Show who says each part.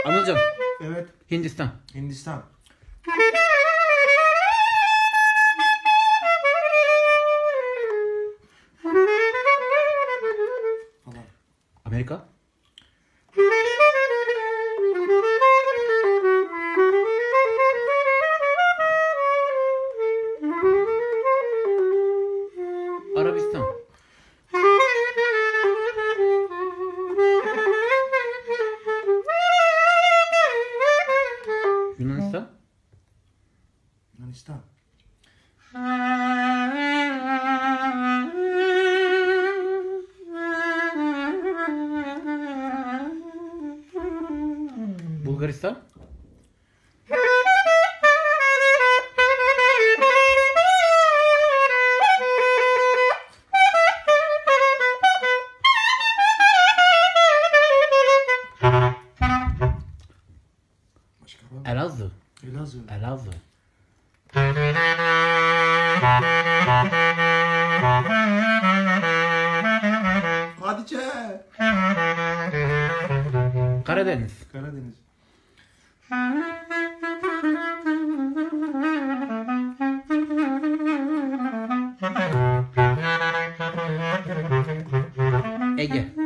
Speaker 1: Anılcan.
Speaker 2: Evet.
Speaker 1: Hindistan.
Speaker 2: Hindistan. Falan.
Speaker 1: Amerika. Arabistan. Yunanistan.
Speaker 2: Yunanistan.
Speaker 1: Bulgaristan.
Speaker 2: Başka var mı?
Speaker 1: Elazığ.
Speaker 2: Elazığ.
Speaker 1: Elazığ.
Speaker 2: Hadiçe.
Speaker 1: Karadeniz.
Speaker 2: Karadeniz.
Speaker 1: Ege.